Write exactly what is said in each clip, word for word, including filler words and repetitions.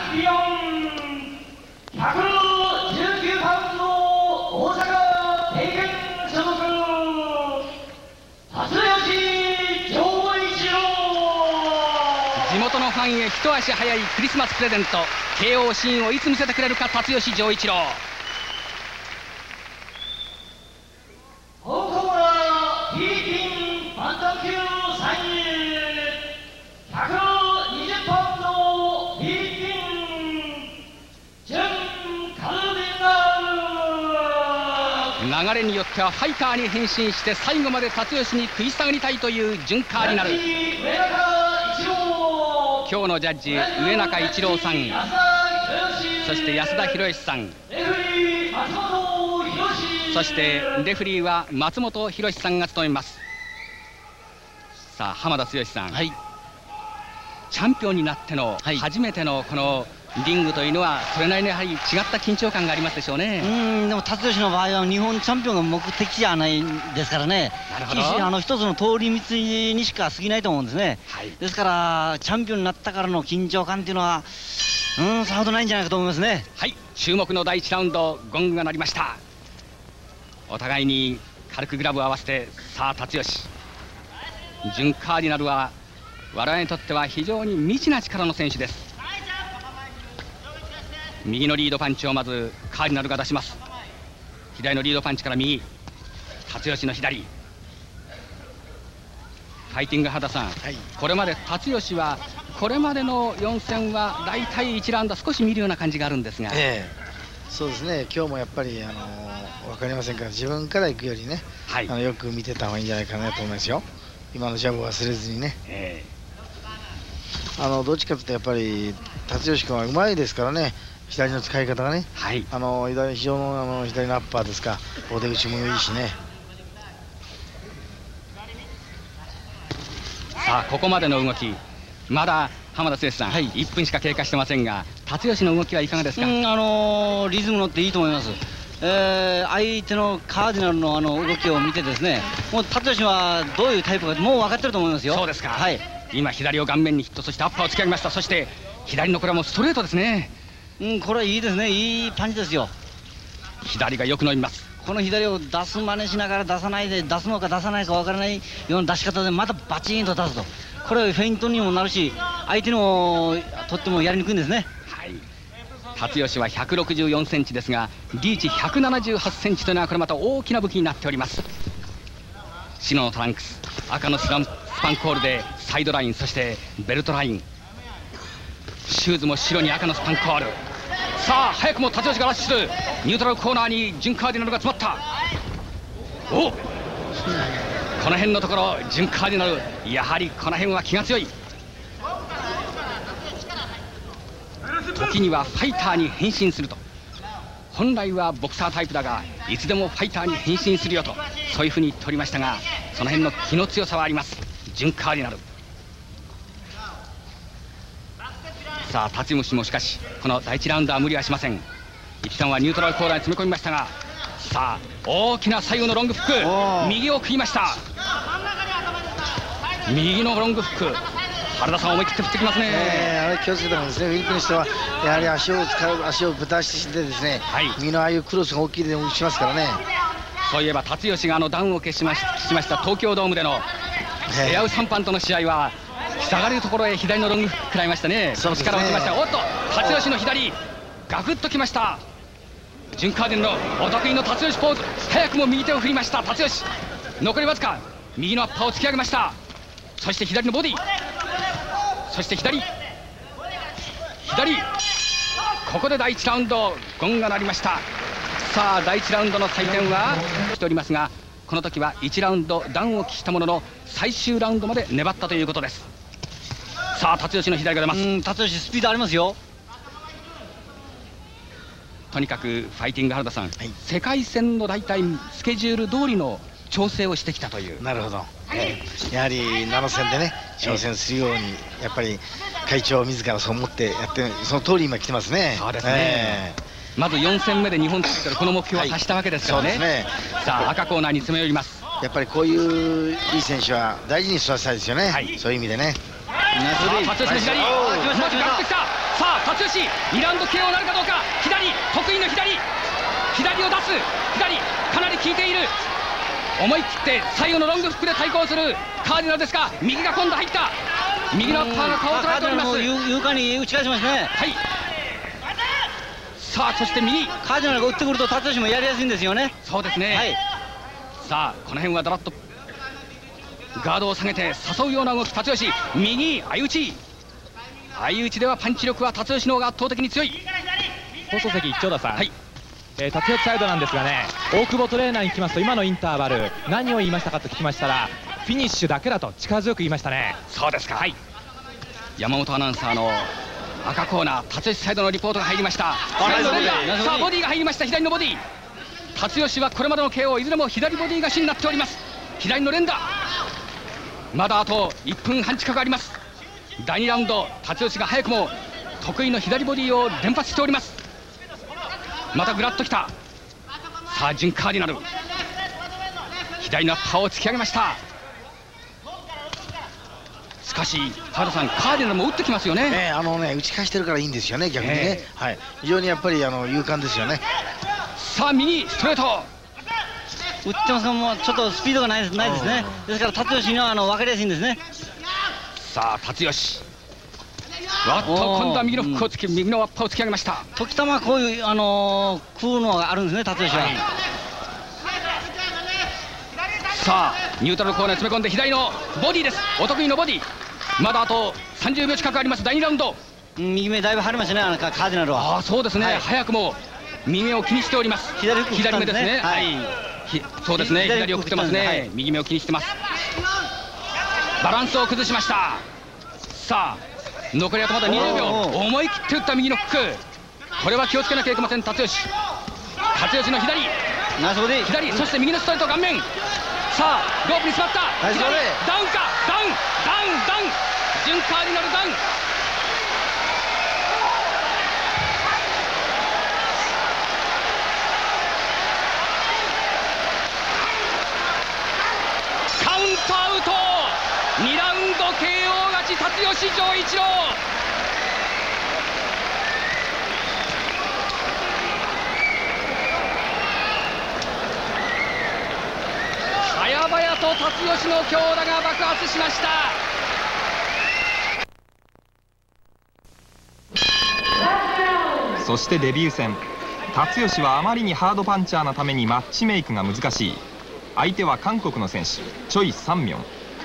ンピオンひゃくじゅうきゅうパウンド大阪帝拳所属辰吉丈一郎。 地元のファンへ一足早いクリスマスプレゼント、 ケーオー シーンをいつ見せてくれるか辰吉丈一郎。 香港はフィリピンバンタム級さんいひゃくにじゅうパウンドフィリピンジュン・カルディナル。 流れによってはファイターに変身して最後まで辰吉に食い下がりたいというジュン・カーディナル。今日のジャッジ上中一郎さん、そして安田博さん、そしてレフリーは松本博さんが務めます。さあ浜田剛さん、はい、チャンピオンになっての初めてのこのリングというのはそれなりにやはり違った緊張感がありますでしょうね。 うんでも辰吉の場合は日本チャンピオンが目的じゃないですからね。 なるほど。 あの一つの通り道にしか過ぎないと思うんですね、はい、ですからチャンピオンになったからの緊張感っていうのはうんさほどないんじゃないかと思いますね。 はい、注目のだいいちラウンド、ゴングが鳴りました。お互いに軽くグラブを合わせて、さあ辰吉、ジュン・カーディナルは我々にとっては非常に未知な力の選手です。右のリードパンチをまずカーディナルが出します。左のリードパンチから右、辰吉の左。ファイティング肌さん、はい、これまで辰吉はこれまでのよん戦は大体いちラウンド少し見るような感じがあるんですが、 ええ、そうですね。今日もやっぱりあの分かりませんから自分から行くよりね、はい、あのよく見てた方がいいんじゃないかなと思いますよ。今のジャブを忘れずにね、ええ、あのどっちかというとやっぱり辰吉君はうまいですからね。左の使い方がね、はい、あの非常のあの左のアッパーですか、お出口もいいしね。 さあここまでの動き、まだ浜田剛さん、はい、いっぷんしか経過してませんが、辰吉の動きはいかがですか。 うん、あのー、リズム乗っていいと思います。えー、相手のカーディナルのあの動きを見てですね、もう辰吉はどういうタイプかもう分かってると思いますよ。 そうですか。 はい、 今左を顔面にヒット、そしてアッパーを突き上げました。そして左のこれはもうストレートですね。 うん、これはいいですね。いいパンチですよ。 左がよく伸びます。 この左を出す真似しながら出さないで、出すのか出さないか分からないような出し方でまたバチンと出すと、これはフェイントにもなるし相手のとってもやりにくいんですね。 はい、辰吉はひゃくろくじゅうよんセンチですが、リーチひゃくななじゅうはちセンチというのはこれまた大きな武器になっております。白のトランクス、赤のスランスパンコールでサイドライン、そしてベルトライン、シューズも白に赤のスパンコール。さあ早くも辰吉がラッシュする。ニュートラルコーナーにジュン・カーディナルが詰まった。お、この辺のところジュン・カーディナル、やはりこの辺は気が強い。時にはファイターに変身すると、本来はボクサータイプだがいつでもファイターに変身するよと、そういうふうに言っておりましたが、その辺の気の強さはありますジュン・カーディナル。さあ辰吉もしかしこのだいいちラウンドは無理はしません。一旦はニュートラルコーナーに詰め込みましたが、さあ大きな左右のロングフック、右を食いました。右のロングフック、原田さん思い切って振ってきますね。 えー、あれ気をつけた方がいいですね。フィリピンの人はやはり足を使う、足をぶたしてですね、はい、右のああいうクロスが大きいでしますからね。 そういえば辰吉があのダウンを消しまし、消しました東京ドームでのエアウサンパンとの試合は下がるところへ左のロングフック食らいましたね。その力を打ちました。おっと辰吉の左ガクッときました。ジュン・カーディナルのお得意の辰吉ポーズ、早くも右手を振りました辰吉。残りわずか、右のアッパーを突き上げました。そして左のボディ、そして左左、ここでだいいちラウンドゴンが鳴りました。さあだいいちラウンドの採点はしておりますが、この時はいちラウンドダウンを喫したものの最終ラウンドまで粘ったということです。さあ辰吉の左が出ます。うん、 辰吉スピードありますよ。 とにかくファイティング原田さん、はい、世界戦の大体スケジュール通りの調整をしてきたという。 なるほど、えー、やはりなな戦でね挑戦するように、やっぱり会長自らそう思ってやって、その通り今来てますね。 そうですね、えー、まずよん戦目で日本タイトルこの目標を達したわけですからね、はい、そうですね。さあ赤コーナーに詰め寄ります。 やっぱりこういういい選手は大事に育てたいですよね、はい、そういう意味でね。 辰吉の左、まずガッてきた。さあ辰辰吉、にラウンド ケーオー なるかどうか。左、得意の左、左を出す。左かなり効いている。思い切って最後のロングフックで対抗するカーディナルですが、右が今度入った。右のアッパーが顔を捉えております。 床に打ち返しますね。 はい。さあそして右カーディナルが打ってくると辰吉もやりやすいんですよね。 そうですね、はい、さあこの辺はだらっとガードを下げて誘うような動き。辰吉右相打ち、相打ちではパンチ力は辰吉の方が圧倒的に強い。 放送席長田さん、 はい、 えー、辰吉サイドなんですがね、大久保トレーナーに聞きますと今のインターバル何を言いましたかと聞きましたら、フィニッシュだけだと力強く言いましたね。 そうですか。はい、山本アナウンサーの赤コーナー辰吉サイドのリポートが入りました。さあボディが入りました。左のボディ、辰吉はこれまでの ケーオー いずれも左ボディが主になっております。左の連打、まだあといっぷんはん近くあります。だいにラウンド、辰吉が早くも得意の左ボディを連発しております。またグラッときた。さあジュン・カーディナル、左のアッパーを突き上げました。しかし原田さん、カーディナルも打ってきますよね。 えー、あのね打ち返してるからいいんですよね、逆にね、えー、はい、非常にやっぱりあの勇敢ですよね。 さあ右ストレート打ってますが、もうちょっとスピードがないですないですね。ですから辰吉にはあの分かりやすいんですね。 さあ辰吉、わっと今度は右のフックを突き、うん、右のワッパーを突き上げました。 時たまこういうあのー、食うのがあるんですね、辰吉は、はい、 さあニュートラルコーナーに詰め込んで左のボディです。お得意のボディ、まだあとさんじゅうびょう近くあります。だいにラウンド、 うん、右目だいぶ張りましたね、あのカーディナルは。 ああそうですね、はい、早くも右目を気にしております。 左目ですね、はい、そうですね、左を食ってますね、はい、右目を気にしてます。バランスを崩しました。さあ残りあとまだにじゅうびょう、思い切って打った右のフック、これは気をつけなきゃいけません。辰吉、辰吉の左左、そして右のストレート顔面。さあロープに座った、左ダウンか、ダウンダウンダウン、ジュン・カーディナルダウン。カウントアウト、にラウンド ケーオー 勝ち、辰吉丈一郎。早々と辰吉の強打が爆発しました。 そしてデビュー戦、辰吉はあまりにハードパンチャーなためにマッチメイクが難しい。相手は韓国の選手チョイ・サンミョン。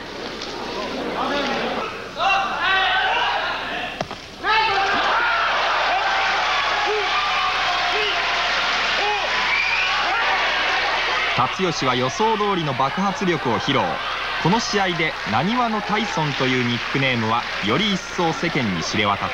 辰吉は予想通りの爆発力を披露。この試合でなにわのタイソンというニックネームはより一層世間に知れ渡った。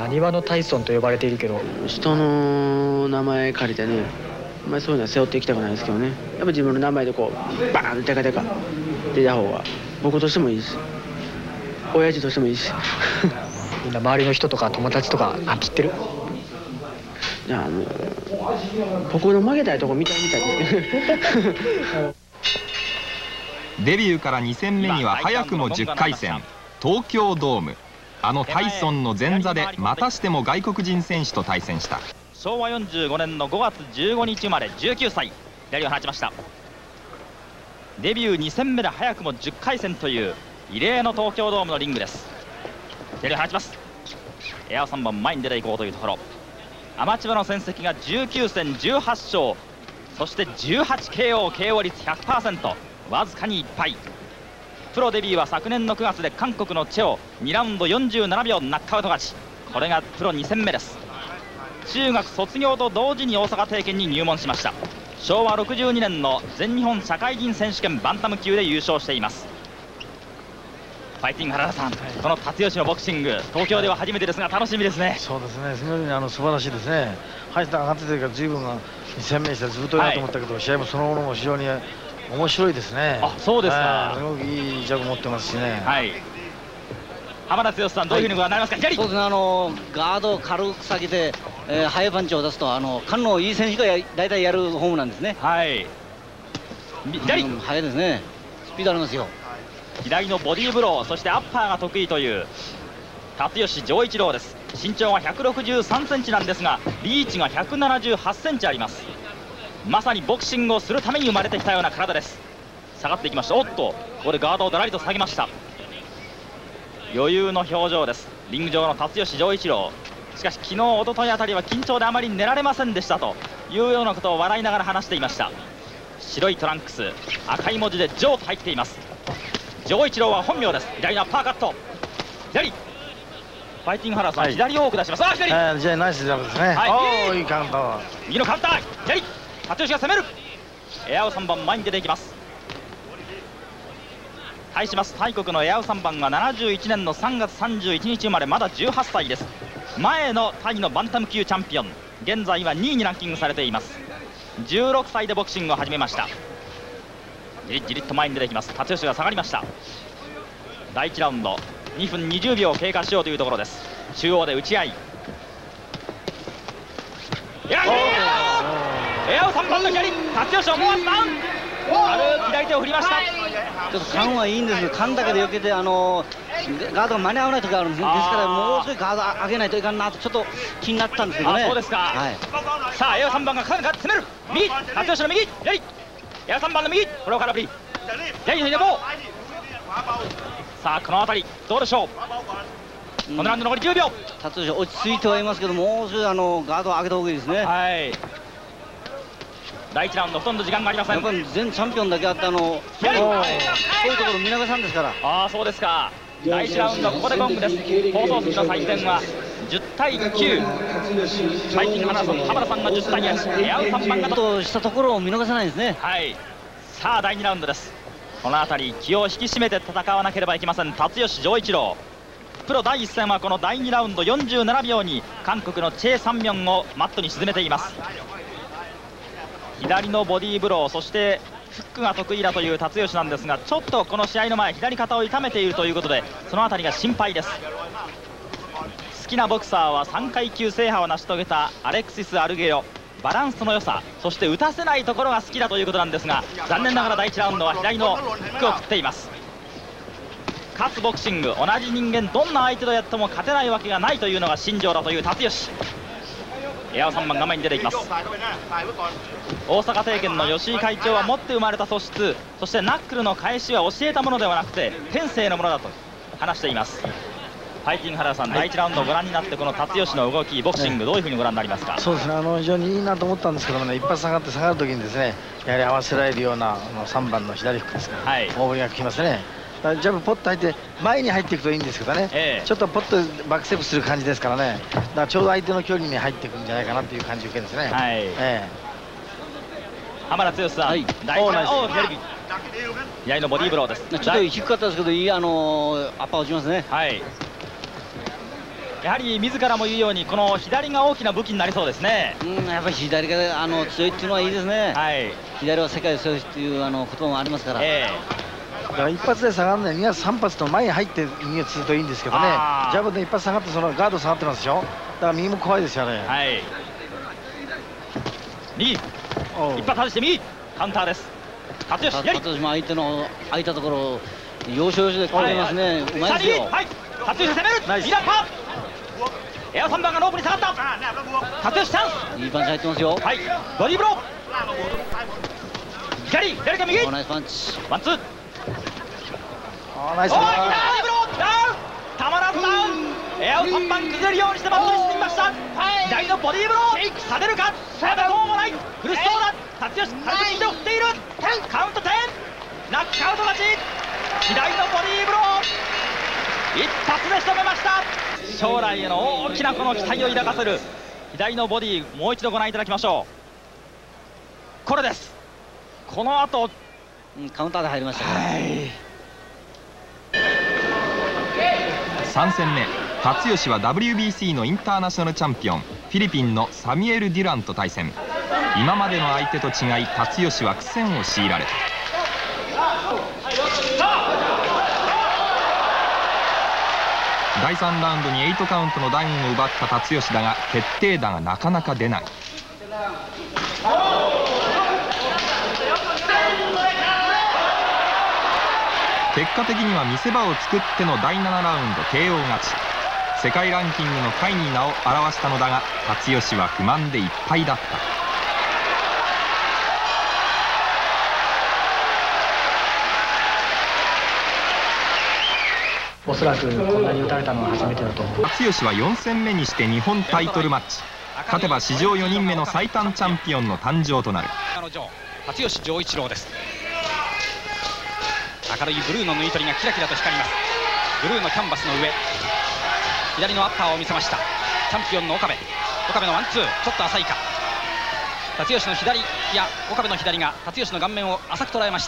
なにわのタイソンと呼ばれているけど、 人の名前借りてね、あんまりそういうのは背負っていきたくないですけどね、やっぱ自分の名前でこうバーンとデカデカ出た方が僕としてもいいし、親父としてもいいしみんな周りの人とか友達とかあ知ってる？ いや、あの僕の曲げたいとこ見たいみたいですデビューからに戦目には早くもじゅっかい戦、東京ドーム。あのタイソンの前座でまたしても外国人選手と対戦した。 しょうわよんじゅうごねんのごがつじゅうごにち生まれ、じゅうきゅうさい、左を放ちました。デビューに戦目で早くもじゅっかい戦という異例の東京ドームのリングです。左を放ちます。エアをさんばん前に出ていこうというところ。アマチュアの戦績がじゅうきゅう戦じゅうはち勝、そして じゅうはちケーオー、ケーオー 率 ひゃくパーセント、 わずかにいっぱい。プロデビューは昨年のくがつで韓国のチェをにラウンドよんじゅうななびょうナックアウト勝ち。これがプロに戦目です。中学卒業と同時に大阪帝拳に入門しました。しょうわろくじゅうにねんの全日本社会人選手権バンタム級で優勝しています。ファイティング原田さん、この辰吉のボクシング、東京では初めてですが楽しみですね。 そうですね、そのようにあの素晴らしいですね。入って上がっててから随分がに戦目にしてずっといなと思ったけど、はい、試合もそのものも非常に面白いですね。 あ、そうですか。 すごくいいジャブ持ってますしね。 はい。浜田剛さん、どういうふうにご覧になりますか。左。 そうですね、あのガードを軽く下げて、えー、ハイパンチを出すと、あの勘のいい選手がや大体やるフォームなんですね。 はい。左。 うん、速いですね。スピードありますよ。 左のボディーブロー、そしてアッパーが得意という辰吉丈一郎です。身長はひゃくろくじゅうさんセンチなんですがリーチがひゃくななじゅうはちセンチあります。まさにボクシングをするために生まれてきたような体です。下がっていきました。おっとここでガードをだらりと下げました。余裕の表情です、リング上の辰吉丈一郎。しかし昨日一昨日あたりは緊張であまり寝られませんでしたというようなことを笑いながら話していました。白いトランクス、赤い文字で丈と入っています。丈一郎は本名です。左のアッパーカット、左ファイティングハラさん、はい、左を多く出します。あ、左、えー、じゃあナイスジャブですね。はい、おー、いいカウント。 右のカウンター、左辰吉が攻める。エアウさんばん前に出ていきます。対しますタイ国のエアウさんばんがななじゅういちねんのさんがつさんじゅういちにち生まれ、まだじゅうはっさいです。前のタイのバンタム級チャンピオン、現在はにいにランキングされています。じゅうろくさいでボクシングを始めました。じりじりっと前に出てきます。辰吉が下がりました。だいいちラウンドにふんにじゅうびょう経過しようというところです。中央で打ち合い、エアエアをさんばんの左、辰吉思わずダウン、軽く左手を振りました。 ちょっと勘はいいんですけど、勘だけで避けて、あのガードが間に合わない時があるんですね。ですからもう少しガード上げないといかんなとちょっと気になったんですけどね。 あ、そうですか、はい、さあエアさんばんがかなり攻める。右辰吉の右、左エアさんばんの右、これを空振り、左の左もさあこの辺りどうでしょう。このラウンド残りじゅうびょう。 辰吉落ち着いてはいますけど、もう少しあのガードを上げた方がいいですね。 はい、だいいちラウンドほとんど時間がありません。 やっぱり全チャンピオンだけあってあのこういうところ見逃さんですから。 ああ、そうですか。だいいちラウンドここでゴングです。放送席の採点はじゅったいきゅう、ファイティング花さん浜田さんがじゅったいはち、エアウさんばんがとしたところを見逃さないですね。 はい、さあだいにラウンドです。この辺り気を引き締めて戦わなければいけません。辰吉丈一郎、プロだいいっ戦はこのだいにラウンドよんじゅうななびょうに韓国のチェ・サンミョンをマットに沈めています。左のボディーブロー、そしてフックが得意だという辰吉なんですが、ちょっとこの試合の前左肩を痛めているということでその辺りが心配です。好きなボクサーはさんかいきゅう制覇を成し遂げたアレクシス・アルゲヨ、バランスの良さ、そして打たせないところが好きだということなんですが、残念ながらだいいちラウンドは左のフックを食っています。勝つボクシング、同じ人間どんな相手とやっても勝てないわけがないというのが信条だという辰吉。エアさんばん画面に出ていきます。大阪帝拳の吉井会長は持って生まれた素質、そしてナックルの返しは教えたものではなくて天性のものだと話しています。ファイティング原田さん、はい、だいいちラウンドをご覧になってこの辰吉の動き、ボクシングどういうふうにご覧になりますか。 そうですね、あの非常にいいなと思ったんですけどもね、一発下がって下がるときにですね、やはり合わせられるようなあのさんばんの左フックですから、はい、大振りが効きますね。ジャブポッと入って前に入っていくといいんですけどね、えー、ちょっとポッとバックステップする感じですからね、だからちょうど相手の距離に入っていくんじゃないかなという感じ受けですね。はい、えー、浜田剛さん、はい、大事な左のボディーブローです。 ちょっと低かったですけど、いいあのー、アッパー落ちますね。 はい、やはり自らも言うようにこの左が大きな武器になりそうですね。 うん、やっぱり左があの強いっていうのはいいですね。はい、左は世界強いっていうあの言葉もありますから。えーだから一発で下がるのにに発さん発と前に入って右をつるといいんですけどね、ジャブで一発下がってそのガード下がってますでしょ、だから右も怖いですよね。はい、 右一発外して右カウンターです。辰吉左、 辰吉も相手の空いたところを要所要所で攻めますね。うまいですよ。 はい、辰吉攻める右ラッパー、エアさんばんがロープに下がった。辰吉チャンス、 いいパンチ入ってますよ。 はい、ボディーブロー、左左か右、 ナイスパンチ、 ワンツー、 あーナイスパンチ、 ダウン、たまらずダウン、エアをさんばん崩れるようにしてマットに進みました。左のボディーブロー、されるか、されどうもない、苦しそうだ、辰吉軽く右手を振っている、カウントじゅう、ナックアウト勝ち、左のボディーブロー、一発で仕留めました。将来への大きなこの期待を抱かせる左のボディー、もう一度ご覧いただきましょう。これです。この後、 うん、カウンターで入りましたね。はい、 さん戦目、辰吉は ダブリュービーシー のインターナショナルチャンピオンフィリピンのサミュエル・デュランと対戦。今までの相手と違い辰吉は苦戦を強いられた。だいさんラウンドにはちカウントのダウンを奪った辰吉だが決定打がなかなか出ない。結果的には見せ場を作ってのだいななラウンド ケーオー 勝ち。 世界ランキングの下位に名を表したのだが、辰吉は不満でいっぱいだった。 おそらくこんなに打たれたのは初めてだと思う。 辰吉はよん戦目にして日本タイトルマッチ。勝てば史上よにんめの最短チャンピオンの誕生となる。 辰吉丈一郎です。明るいブルーの縫い取りがキラキラと光ります。ブルーのキャンバスの上、左のアッパーを見せました。チャンピオンの岡部、岡部のワンツー、ちょっと浅いか。辰吉の左、いや岡部の左が辰吉の顔面を浅く捉えました。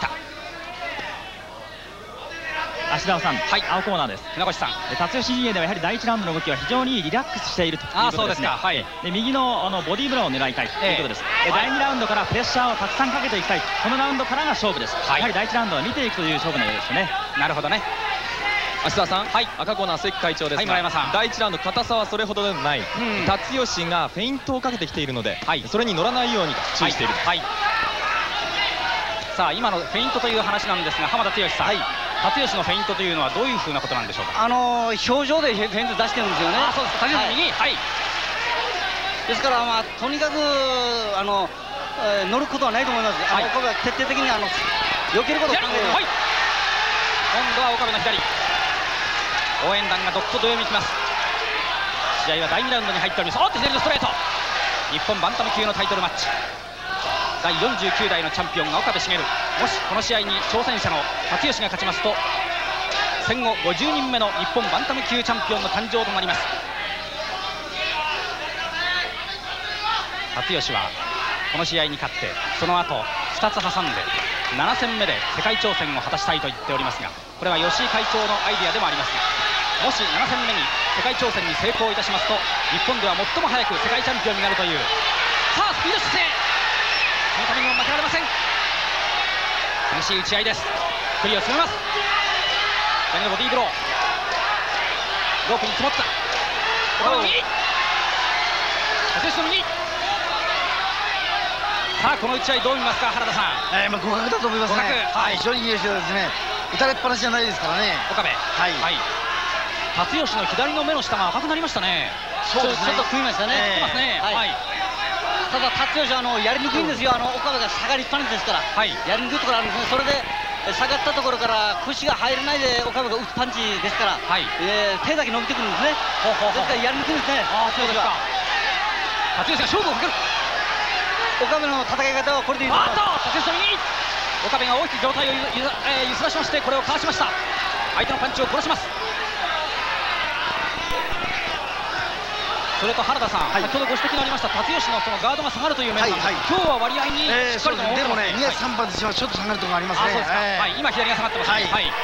芦澤さん、はい、青コーナーです。 船越さん、 辰吉陣営ではやはり第一ラウンドの動きは非常にリラックスしているということですね。はい、で右のあのボディーブローを狙いたいということです。えー、だいにラウンドからプレッシャーをたくさんかけていきたい、このラウンドからが勝負です。はい、やはり第一ラウンドは見ていくという勝負のようですね。 なるほどね。 芦澤さん、はい、赤コーナー関会長ですが、はい、村山さん、だいいちラウンド硬さはそれほどでもない、うん、辰吉がフェイントをかけてきているので、はい、それに乗らないように注意している。 はいはい、さあ今のフェイントという話なんですが、浜田剛さん、はい、辰吉のフェイントというのはどういうふうなことなんでしょうか。 あのー、表情でフェイント出してるんですよね。 あ、そうです。辰吉の右、はい、はい、 ですから、まあ、とにかくあの、えー、乗ることはないと思います。はい、あの岡部は徹底的にあの避けることを考えて、はい、 今度は岡部の左、応援団がどっとどよめきます。試合はだいにラウンドに入っております。おっと左のストレート、日本バンタム級のタイトルマッチ、だいよんじゅうきゅう代のチャンピオンが岡部茂。もしこの試合に挑戦者の辰吉が勝ちますと、戦後ごじゅうにんめの日本バンタム級チャンピオンの誕生となります。辰吉はこの試合に勝って、その後ふたつ挟んでなな戦目で世界挑戦を果たしたいと言っておりますが、これは吉井会長のアイデアでもありますが、もしなな戦目に世界挑戦に成功いたしますと、日本では最も早く世界チャンピオンになるという。さあスピード姿勢、そのためにも負けられません。激しい打ち合いです。距離を詰めます。左のボディーブロー、ロープに積もった岡部の右、辰吉の右。さあこの打ち合いどう見ますか、原田さん。 えー、まあ互角だと思いますね。はい、非常にいいですよですね。打たれっぱなしじゃないですからね、 岡部。はい、はい、辰吉の左の目の下が赤くなりましたね。 そうですね、ちょっと食いましたね。 えー、ますね。はい、はい、 ただ辰吉はあのやりにくいんですよ。あの岡部が下がりっぱなしですから、はい、やりにくいところあるんですね。それで下がったところから腰が入らないで岡部が打つパンチですから、はい、えー、手だけ伸びてくるんですね。ほうほうほう、ですからやりにくいんですね。 ああ、そうですか。辰吉が勝負をかける。 岡部の戦い方はこれでいいと思います。 あっと辰吉の右、岡部が大きく状態をゆゆ、えー、揺すらしまして、これをかわしました。相手のパンチを殺します。それと原田さん、はい、先ほどご指摘のありました辰吉のそのガードが下がるという面なんですが、はいはい、今日は割合にしっかりと、 えー、でもね、に月さん番としてはちょっと下がるところがありますね。あ、そうですか。えー、 はい、今左が下がってますね。はい、はい、こ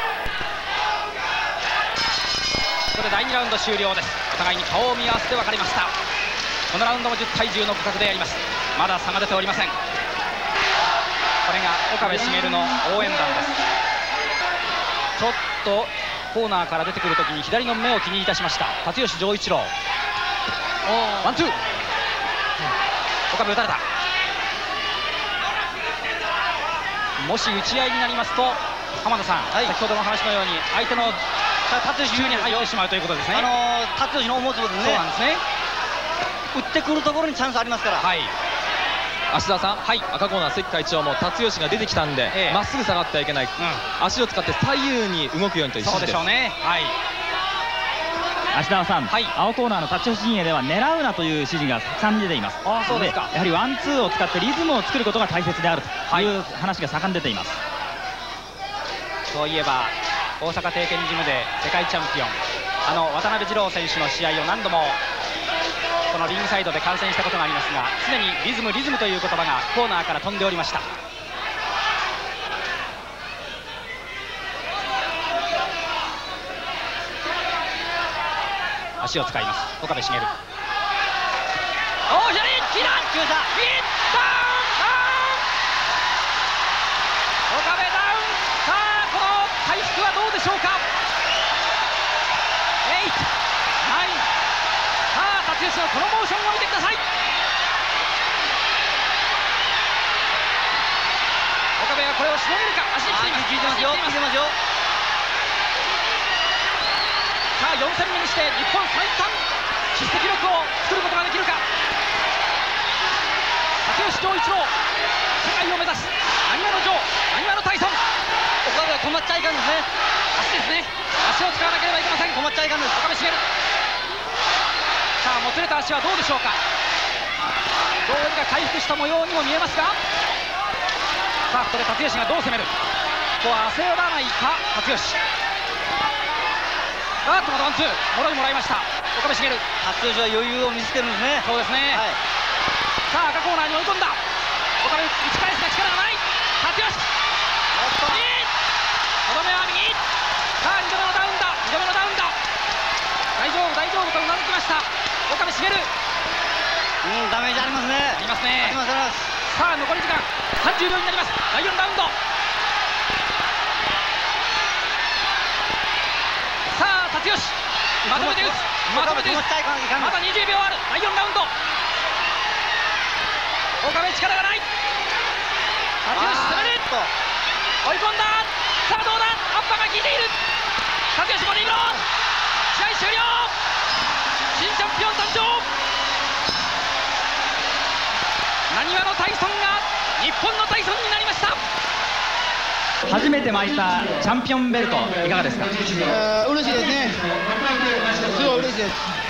こでだいにラウンド終了です。お互いに顔を見合わせて分かりました。このラウンドもじゅうたいじゅうの互角であります。まだ差が出ておりません。これが岡部茂の応援団です。ちょっとコーナーから出てくるときに左の目を気にいたしました辰吉丈一郎。ワンツー、岡部打たれた。もし打ち合いになりますと浜田さん、はい、先ほどの話のように相手の辰吉に入ってしまうということですね。 あのー、辰吉の思うつぼですね。 そうなんですね。 打ってくるところにチャンスありますから。はい、 芦澤さん、はい、赤コーナー関会長も辰吉が出てきたんでま、ええ、っすぐ下がってはいけない、うん、足を使って左右に動くようにという指示です。 そうでしょうね。はい、 芦澤さん、はい、青コーナーの辰吉陣営では狙うなという指示がたくさん出ています。 あ、そうですか。 やはりワンツーを使ってリズムを作ることが大切であるという話が盛ん出ています。 そういえば大阪帝拳ジムで世界チャンピオンあの渡辺二郎選手の試合を何度もこのリングサイドで観戦したことがありますが、常にリズムリズムという言葉がコーナーから飛んでおりました。足を使います岡部茂。おお、左キラー、ヒットダウン、岡部ダウン。さあこの回復はどうでしょうか。エイト、ナイン、さあ辰吉のこのモーションを見てください。岡部はこれをしのげるか。足に来ています。 効いてますよ、効いてますよ。 さあよん戦目にして日本最短出世記録を作ることができるか。竹内丈一郎、世界を目指すなにわのジョー、なにわのタイソン。 岡部は止まっちゃいかんですね。 足ですね。足を使わなければいけません。 止まっちゃいかんです。 岡部茂。さあもつれた足はどうでしょうか。どうにか回復した模様にも見えますが、さあここで辰吉がどう攻める。ここは焦らないか辰吉。あっとまたワンツーもろいもらいました。岡部茂。 辰吉は余裕を見せてるんですね。 そうですね、はい、さあ赤コーナーに追い込んだ。岡部打ち返すが力がない。辰吉とどめは右。さあにどめのダウンだ、にどめのダウンだ。大丈夫大丈夫とうなずきました岡部茂。 うん、ダメージありますね。 ありますね。 ありますあります。 さあ残り時間さんじゅうびょうになります。だいよんラウンド。さあ辰吉まとめて打つ、まとめて打つ。まだにじゅうびょうある。だいよんラウンド。岡部力がない。辰吉攻める。追い込んだ。さあどうだ、アッパーが効いている。辰吉もリード。試合終了。新チャンピオン誕生。なにわのタイソンが日本のタイソンになりました。初めて巻いたチャンピオンベルトいかがですか。 嬉しいですね。すごい嬉しいです。